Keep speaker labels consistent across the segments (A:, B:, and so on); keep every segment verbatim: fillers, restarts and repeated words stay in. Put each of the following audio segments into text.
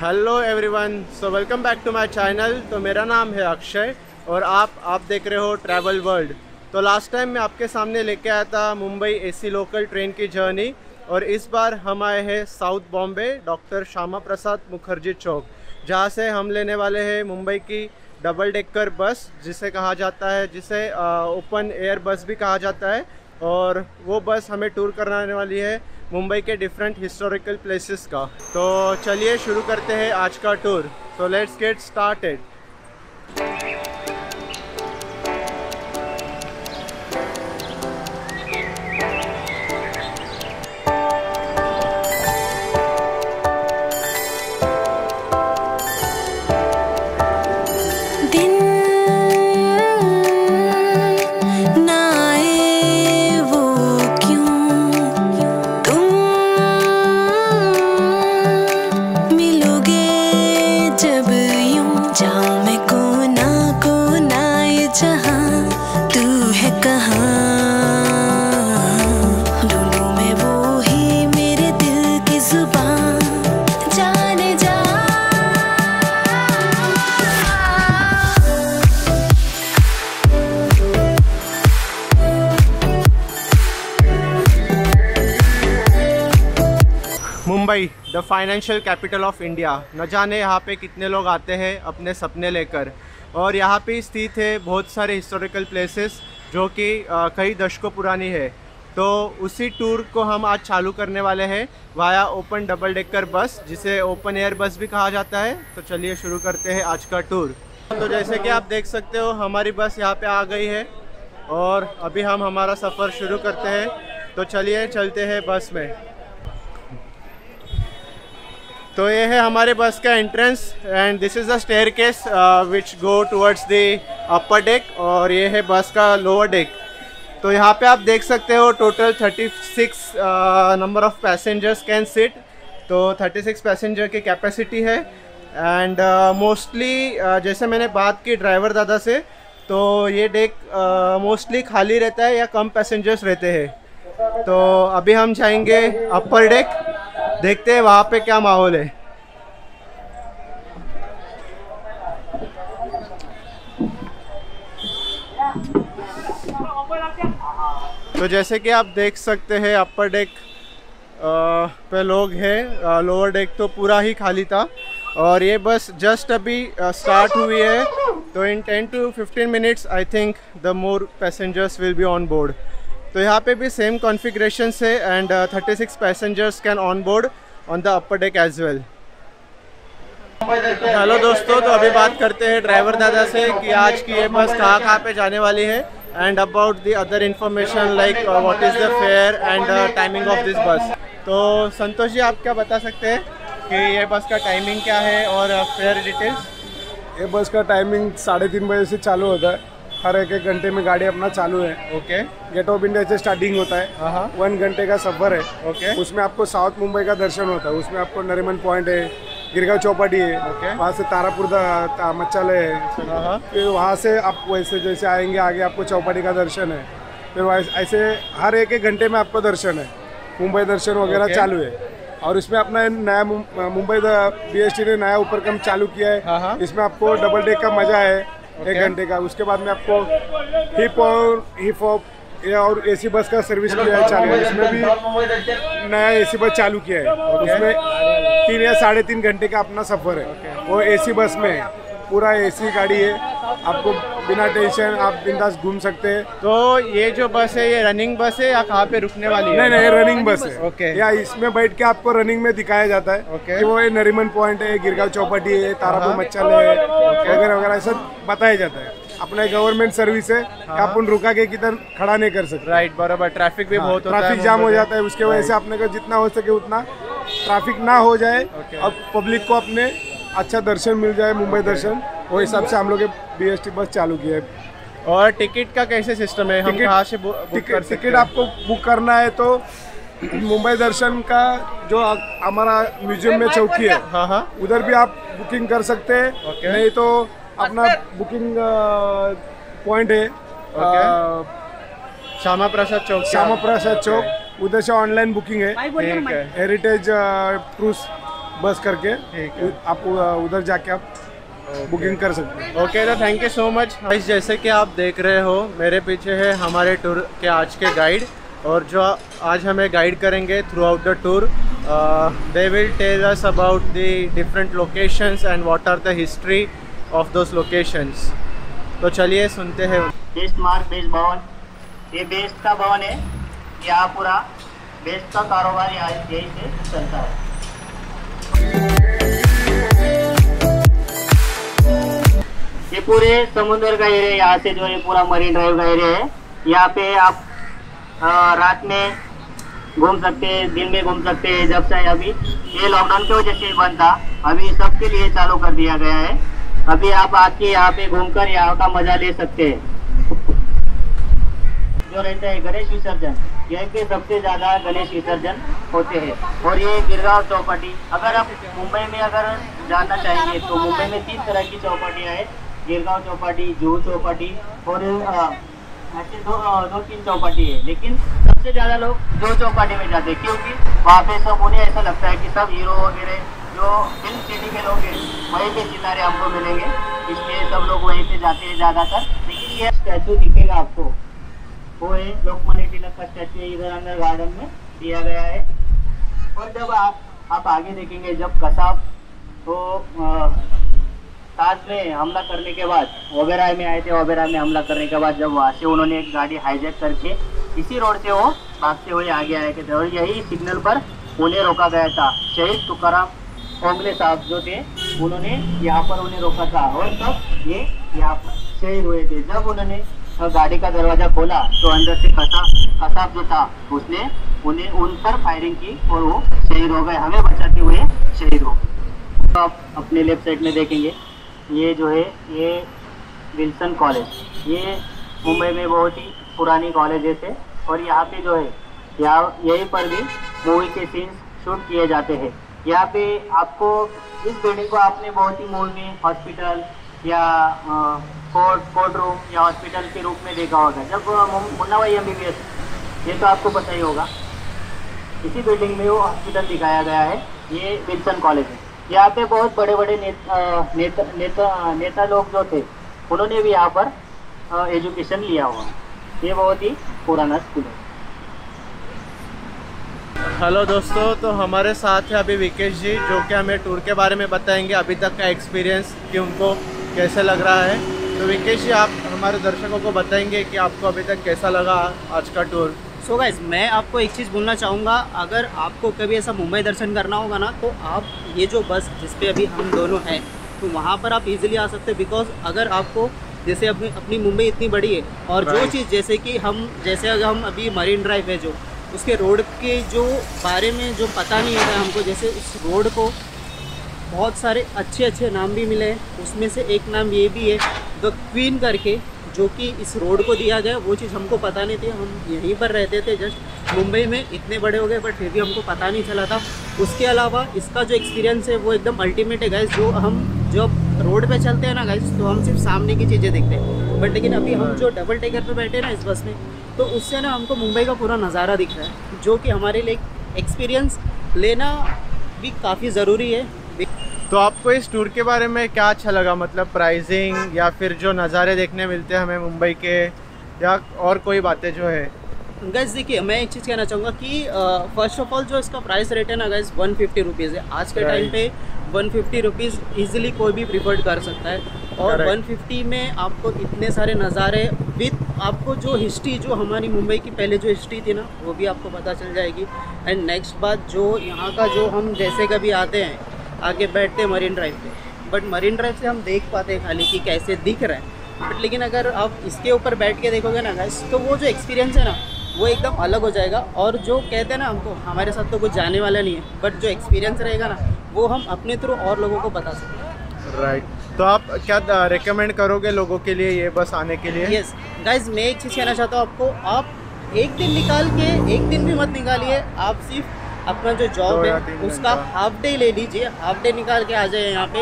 A: Hello everyone, so welcome back to my channel. तो मेरा नाम है अक्षय और आप आप देख रहे हो ट्रैवल वर्ल्ड। तो लास्ट टाइम मैं आपके सामने लेके आया था मुंबई एसी लोकल ट्रेन की जर्नी, और इस बार हम आए हैं साउथ बॉम्बे डॉक्टर श्यामा प्रसाद मुखर्जी चौक, जहां से हम लेने वाले हैं मुंबई की डबल डेकर बस, जिसे कहा जाता है जिसे ओपन एयर बस भी कहा जाता है। और वो बस हमें टूर कराने वाली है मुंबई के डिफरेंट हिस्टोरिकल प्लेसेस का। तो चलिए शुरू करते हैं आज का tour. So let's get started. Mumbai the financial capital of India. न जाने यहाँ पे कितने लोग आते हैं अपने सपने लेकर। और यहाँ पे स्थित है बहुत सारे हिस्टोरिकल प्लेसेस जो कि कई दशकों पुरानी है। तो उसी टूर को हम आज चालू करने वाले हैं via open double decker bus, जिसे ओपन एयर बस भी कहा जाता है। तो चलिए शुरू करते हैं आज का टूर। तो जैसे कि आप देख सकते हो हमारी बस यहाँ पे आ गई है और अभी हम हमारा सफ़र शुरू करते हैं। तो चलिए चलते हैं बस में। तो ये है हमारे बस का entrance and this is the staircase which go towards the upper deck, और ये है बस का लोअर डेक। तो यहाँ पे आप देख सकते हो टोटल छत्तीस number of passengers can sit. तो छत्तीस पैसेंजर की कैपेसिटी है। एंड मोस्टली uh, uh, जैसे मैंने बात की ड्राइवर दादा से, तो ये डेक मोस्टली uh, खाली रहता है या कम पैसेंजर्स रहते हैं। तो अभी हम जाएंगे अपर डेक, देखते हैं वहाँ पे क्या माहौल है। तो जैसे कि आप देख सकते हैं अपर डेक पे लोग हैं, लोअर डेक तो पूरा ही खाली था। और ये बस जस्ट अभी स्टार्ट हुई है, तो in ten to fifteen minutes I think the more passengers will be on board. तो यहाँ पे भी सेम कॉन्फ़िगरेशन है and thirty six passengers can on board on the upper deck as well. Hello दोस्तों, तो अभी बात करते हैं ड्राइवर दादा से कि आज की ये बस कहाँ कहाँ पे जाने वाली है and about the other information like what is the fare and timing of this bus. तो संतोष जी, आप क्या बता सकते हैं कि ये बस का टाइमिंग क्या है और फेयर डिटेल्स?
B: ये बस का टाइमिंग साढ़े तीन बजे से चालू होता है। हर एक एक घंटे में गाड़ी अपना चालू है।
A: ओके।
B: गेट ऑफ इंडिया से स्टार्टिंग होता है, वन घंटे का सफ़र है।
A: ओके।
B: उसमें आपको साउथ मुंबई का दर्शन होता है। उसमें आपको नरीमन पॉइंट है, गिरगांव चौपाटी है,
A: okay.
B: वहाँ से तारापुर मच्छालय है। फिर वहाँ से आप वैसे जैसे आएंगे आगे आपको चौपाटी का दर्शन है। फिर ऐसे हर एक एक घंटे में आपको दर्शन है, मुंबई दर्शन वगैरह okay. चालू है। और इसमें अपना नया मुंबई बीएसटी ने नया उपक्रम चालू किया है। इसमें आपको डबल डेक का मजा है okay. एक घंटे का। उसके बाद में आपको हिप और हिप हॉप और एसी बस का सर्विस किया है चालू है। इसमें भी नया एसी बस चालू किया है okay. उसमें तीन या साढ़े तीन घंटे का अपना सफ़र है okay. वो एसी बस में है, पूरा एसी गाड़ी है, आपको बिना टेंशन आप बिंदास घूम सकते हैं।
A: तो ये जो बस है ये रनिंग बस है या कहाँ पे रुकने वाली है?
B: नहीं नहीं, रनिंग बस है
A: ओके।
B: या इसमें बैठ के आपको रनिंग में दिखाया जाता है
A: okay.
B: कि वो ये नरीमन पॉइंट है, गिरगांव चौपाटी है, तारापुर मच्छालय है वगैरह वगैरह ऐसा बताया जाता है। अपना गवर्नमेंट सर्विस है, अपन रुका के किधर खड़ा नहीं कर सकते।
A: राइट, बराबर। ट्रैफिक भी बहुत होता है,
B: ट्रैफिक जाम हो जाता है। उसके वजह से अपने को जितना हो सके उतना ट्रैफिक ना हो जाए और पब्लिक को अपने अच्छा दर्शन मिल जाए, मुंबई दर्शन, वो हिसाब से हम लोग बीएसटी बस चालू किया है।
A: और टिकट का कैसे सिस्टम है? हम कहाँ से बुक कर सकते हैं?
B: टिकट आपको बुक करना है तो मुंबई दर्शन का जो हमारा म्यूजियम में चौकी है,
A: हाँ हाँ,
B: उधर भी आप बुकिंग कर सकते हैं okay. नहीं तो अपना बुकिंग पॉइंट है
A: श्यामा प्रसाद चौक,
B: श्यामा प्रसाद चौक, उधर से ऑनलाइन बुकिंग है। हेरिटेज क्रूज बस करके
A: ठीक है।
B: आप उधर जाके आप बुकिंग कर सकते हैं।
A: ओके तो थैंक यू सो मच। जैसे कि आप देख रहे हो मेरे पीछे है हमारे टूर के आज के गाइड, और जो आज हमें गाइड करेंगे throughout the tour. They will tell us about the different locations and what are the history of those locations. तो चलिए सुनते हैं।
C: बेस्ट मार्क बेस्ट भवन, ये बेस्ट का भवन है। यहाँ पूरा बेस्ट का कारोबार यहाँ यहीं से चलता है। ये पूरे समुद्र का एरिया, यहाँ से जो है पूरा मरीन ड्राइव का एरिया है। यहाँ पे आप आ, रात में घूम सकते हैं, दिन में घूम सकते हैं, जब चाहे। अभी ये लॉकडाउन की वजह से बंद था, अभी सबके लिए चालू कर दिया गया है। अभी आप आके यहाँ पे घूमकर यहाँ का मजा ले सकते हैं। जो रहता है गणेश विसर्जन, यहाँ पे सबसे ज्यादा गणेश विसर्जन होते हैं। और ये गिरगांव चौपाटी, अगर आप मुंबई में अगर जानना चाहेंगे तो मुंबई में तीन तरह की चौपाटियाँ हैं। गिरगांव चौपाटी, जुहू चौपाटी और ऐसे दो दो तीन चौपाटी है। लेकिन सबसे ज्यादा लोग जुहू चौपाटी में जाते हैं, क्योंकि वहाँ पे सब उन्हें ऐसा लगता है कि सब हीरो वगैरह जो फिल्म सिटी के लोग हैं वहीं पे सितारे हमको मिलेंगे, इसलिए सब लोग वहीं पे जाते हैं ज़्यादातर। लेकिन ये स्टैचू दिखेगा आपको, वो है लोकमान्य तिलक का स्टैचू, इधर अंदर गार्डन में दिया गया है। और जब आप आप आगे देखेंगे, जब कसाब तो ताज में हमला करने के बाद ओबेरॉय में आए थे, ओबेरॉय में हमला करने के बाद जब वहाँ से उन्होंने एक गाड़ी हाईजैक करके इसी रोड से वो भागते हुए आगे आए थे, और यही सिग्नल पर उन्हें रोका गया था। शहीद तुकाराम ओगले साहब जो थे, उन्होंने यहाँ पर उन्हें रोका था, और तब ये यहाँ पर शहीद हुए थे। जब उन्होंने गाड़ी का दरवाज़ा खोला तो अंदर से कसाब कसाब जो था उसने उन्हें उन पर फायरिंग की और वो शहीद हो गए, हमें बचाते हुए शहीद हो गए। तो आप अपने लेफ्ट साइड में देखेंगे, ये जो है ये विल्सन कॉलेज, ये मुंबई में बहुत ही पुरानी कॉलेजेस है। और यहाँ पे जो है यहाँ यहीं पर भी मूवी के सीन्स शूट किए जाते हैं। यहाँ पे आपको इस बिल्डिंग को आपने बहुत ही मूवी में हॉस्पिटल या कोर्ट कोर्ट रूम या हॉस्पिटल के रूप में देखा होगा। जब मुन्ना भाई एम बी बी एस, ये तो आपको पता ही होगा, इसी बिल्डिंग में वो हॉस्पिटल दिखाया गया है। ये विल्सन कॉलेज है। यहाँ पे बहुत बड़े बड़े नेता नेता नेता नेता लोग जो थे उन्होंने भी यहाँ पर एजुकेशन लिया हुआ। ये बहुत ही पुराना स्कूल है।
A: हेलो दोस्तों, तो हमारे साथ है अभी विकेश जी, जो कि हमें टूर के बारे में बताएंगे, अभी तक का एक्सपीरियंस कि उनको कैसे लग रहा है। तो विकेश जी, आप हमारे दर्शकों को बताएंगे कि आपको अभी तक कैसा लगा आज का टूर।
D: सो so गाइस, मैं आपको एक चीज़ बोलना चाहूँगा, अगर आपको कभी ऐसा मुंबई दर्शन करना होगा ना, तो आप ये जो बस जिस पे अभी हम दोनों हैं, तो वहाँ पर आप इजीली आ सकते हैं। बिकॉज अगर आपको जैसे अपनी अपनी मुंबई इतनी बड़ी है, और जो चीज़ जैसे कि हम जैसे अगर हम अभी मरीन ड्राइव है जो, उसके रोड के जो बारे में जो पता नहीं है हमको, जैसे इस रोड को बहुत सारे अच्छे अच्छे नाम भी मिले हैं। उसमें से एक नाम ये भी है द क्वीन करके, जो कि इस रोड को दिया गया। वो चीज़ हमको पता नहीं थी, हम यहीं पर रहते थे जस्ट मुंबई में, इतने बड़े हो गए बट फिर भी हमको पता नहीं चला था। उसके अलावा इसका जो एक्सपीरियंस है वो एकदम अल्टीमेट है गाइस। जो हम जब रोड पे चलते हैं ना गाइस, तो हम सिर्फ सामने की चीज़ें देखते हैं, बट लेकिन अभी हम जो डबल टेकर पे बैठे ना इस बस में, तो उससे ना हमको मुंबई का पूरा नज़ारा दिख रहा है, जो कि हमारे लिए एक्सपीरियंस लेना भी काफ़ी ज़रूरी है।
A: तो आपको इस टूर के बारे में क्या अच्छा लगा, मतलब प्राइसिंग या फिर जो नज़ारे देखने मिलते हैं हमें मुंबई के, या और कोई बातें जो है?
D: गाइस देखिए, मैं एक चीज़ कहना चाहूँगा कि फर्स्ट ऑफ ऑल जो इसका प्राइस रेट है ना गाइस, वन फिफ्टी रुपीज़ है। आज के टाइम पे वन फिफ्टी रुपीज़ ईजिली कोई भी प्रीफर्ड कर सकता है, और वन फिफ्टी में आपको इतने सारे नज़ारे विद आपको जो हिस्ट्री, जो हमारी मुंबई की पहले जो हिस्ट्री थी ना, वो भी आपको पता चल जाएगी। एंड नेक्स्ट बात, जो यहाँ का जो हम जैसे कभी आते हैं आगे बैठते हैं मरीन ड्राइव पे, बट मरीन ड्राइव से हम देख पाते हैं खाली कि कैसे दिख रहा है, बट लेकिन अगर आप इसके ऊपर बैठ के देखोगे ना गाइस, तो वो जो एक्सपीरियंस है ना वो एकदम अलग हो जाएगा। और जो कहते हैं ना, हमको हमारे साथ तो कुछ जाने वाला नहीं है, बट जो एक्सपीरियंस रहेगा ना वो हम अपने थ्रू और लोगों को बता सकते हैं।
A: Right right. तो आप क्या रेकमेंड करोगे लोगों के लिए ये बस आने के लिए?
D: यस गाइज, मैं एक चीज़ कहना चाहता हूँ आपको, आप एक दिन निकाल के, एक दिन भी मत निकालिए, आप सिर्फ अपना जो जॉब है उसका हाफ डे ले लीजिए, हाफ डे निकाल के आ जाए यहाँ पे।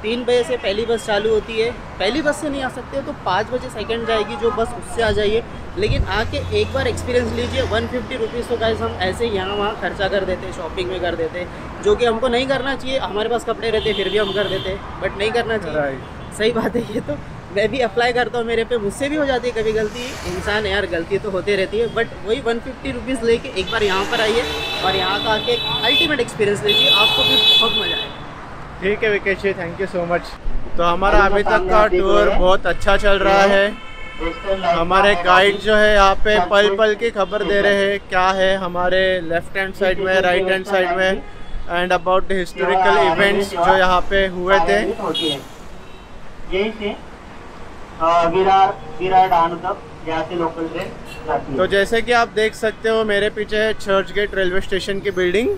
D: तीन बजे से पहली बस चालू होती है। पहली बस से नहीं आ सकते तो पाँच बजे सेकंड जाएगी जो बस, उससे आ जाइए। लेकिन आके एक बार एक्सपीरियंस लीजिए। वन फिफ्टी रुपीज़ तो गाइस हम ऐसे ही यहाँ वहाँ खर्चा कर देते हैं, शॉपिंग में कर देते हैं, जो कि हमको नहीं करना चाहिए। हमारे पास कपड़े रहते फिर भी हम कर देते हैं, बट नहीं करना चाहिए। सही बात है ये तो। मैं भी अप्लाई करता हूँ, मेरे पे मुझसे भी हो जाती है कभी गलती। इंसान यार, गलती तो होती रहती है, बट वही वन फिफ्टी रुपीज़ लेके एक बार यहाँ पर आइए और यहाँ का आके अल्टीमेट एक्सपीरियंस लीजिए, आपको भी बहुत मज़ा आएगा।
A: ठीक है Vikesh ji, thank you so much. तो हमारा अभी तक का टूर बहुत अच्छा चल रहा है। हमारे गाइड जो है यहाँ पे पल पल की खबर दे रहे हैं क्या है हमारे लेफ्ट हैंड साइड में, राइट हैंड साइड में, and about the historical events जो यहाँ पे हुए थे।
C: यही से विरार विरार डानू तक यहाँ से लोकल ट्रेन जाती है।
A: तो जैसे कि आप देख सकते हो मेरे पीछे है चर्च गेट रेलवे स्टेशन की बिल्डिंग।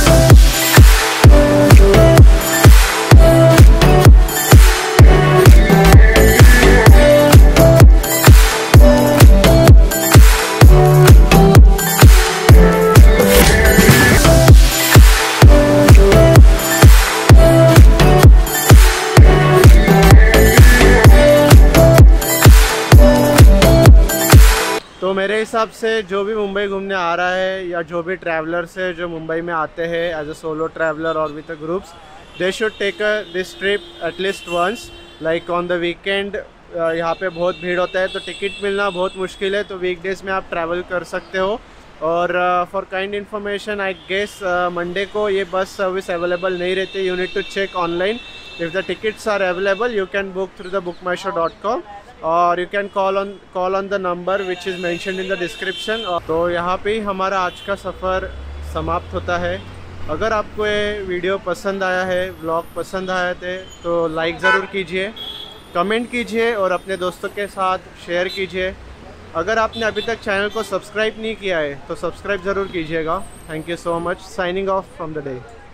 A: तो मेरे हिसाब से जो भी मुंबई घूमने आ रहा है या जो भी ट्रैवलर्स है जो मुंबई में आते हैं एज अ सोलो ट्रैवलर और with the groups, they should take a this trip at least once. Like on the weekend यहाँ पे बहुत भीड़ होता है तो टिकट मिलना बहुत मुश्किल है, तो वीकडेज में आप ट्रैवल कर सकते हो। और for kind information I guess Monday को ये बस सर्विस अवेलेबल नहीं रहती। You need to check online if the tickets are available. You can book through the BookMyShow dot com और you can call on call on the number which is mentioned in the description. तो यहाँ पे ही हमारा आज का सफ़र समाप्त होता है। अगर आपको ये वीडियो पसंद आया है, व्लॉग पसंद आए थे तो लाइक ज़रूर कीजिए, कमेंट कीजिए और अपने दोस्तों के साथ शेयर कीजिए। अगर आपने अभी तक चैनल को सब्सक्राइब नहीं किया है तो सब्सक्राइब ज़रूर कीजिएगा। Thank you so much. Signing off from the day.